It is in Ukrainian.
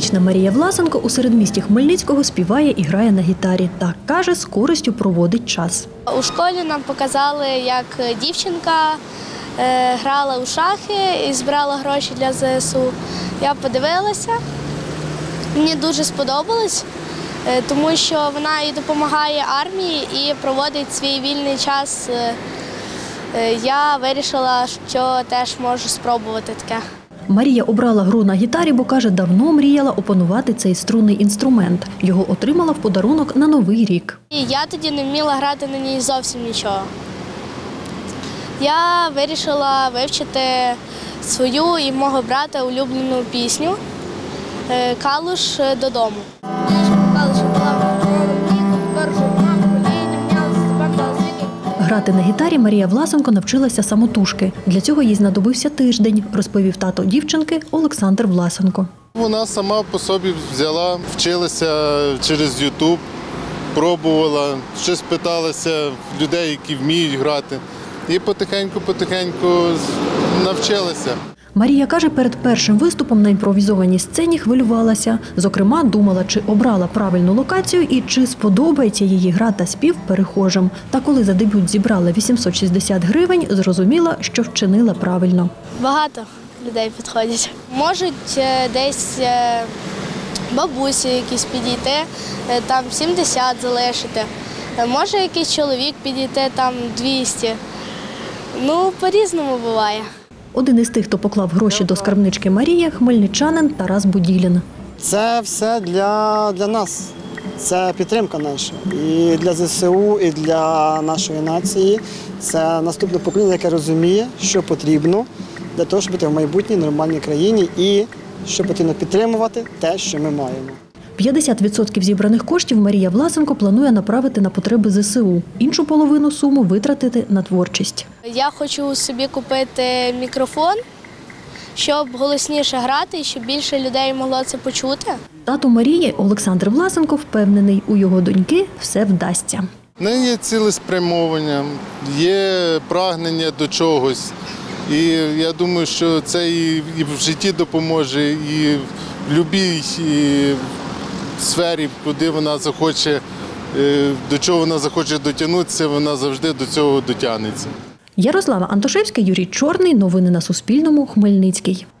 10-річна Марія Власенко у середмісті Хмельницького співає і грає на гітарі. Та, каже, з користю проводить час. У школі нам показали, як дівчинка грала у шахи і збирала гроші для ЗСУ. Я подивилася, мені дуже сподобалось, тому що вона і допомагає армії, і проводить свій вільний час. Я вирішила, що теж можу спробувати таке. Марія обрала гру на гітарі, бо, каже, давно мріяла опанувати цей струнний інструмент. Його отримала в подарунок на Новий рік. Я тоді не вміла грати на ній зовсім нічого. Я вирішила вивчити свою і мого брата улюблену пісню «Калуш додому». Грати на гітарі Марія Власенко навчилася самотужки. Для цього їй знадобився тиждень, розповів тато дівчинки Олександр Власенко. Вона сама по собі взяла, вчилася через YouTube, пробувала, щось питалася людей, які вміють грати. І потихеньку навчилася. Марія, каже, перед першим виступом на імпровізованій сцені хвилювалася. Зокрема, думала, чи обрала правильну локацію і чи сподобається її гра та спів перехожим. Та коли за дебют зібрала 860 гривень, зрозуміла, що вчинила правильно. Багато людей підходять. Можуть десь бабусі якісь підійти, там 70 залишити. Може якийсь чоловік підійти, там 200. Ну, по-різному буває. Один із тих, хто поклав гроші до скарбнички Марії – хмельничанин Тарас Буділін. Це все для нас, це підтримка наша. І для ЗСУ, і для нашої нації. Це наступне покоління, яке розуміє, що потрібно для того, щоб бути в майбутній нормальній країні і що потрібно підтримувати те, що ми маємо. 50% зібраних коштів Марія Власенко планує направити на потреби ЗСУ. Іншу половину суму витратити на творчість. Я хочу собі купити мікрофон, щоб голосніше грати і щоб більше людей могло це почути. Тато Марії Олександр Власенко впевнений, у його доньки все вдасться. В неї є цілеспрямовання, є прагнення до чогось. І я думаю, що це і в житті допоможе, і в будь-якій сфері, куди вона захоче, до чого вона захоче дотягнутися, вона завжди до цього дотягнеться. Ярослава Антошевська, Юрій Чорний. Новини на Суспільному. Хмельницький.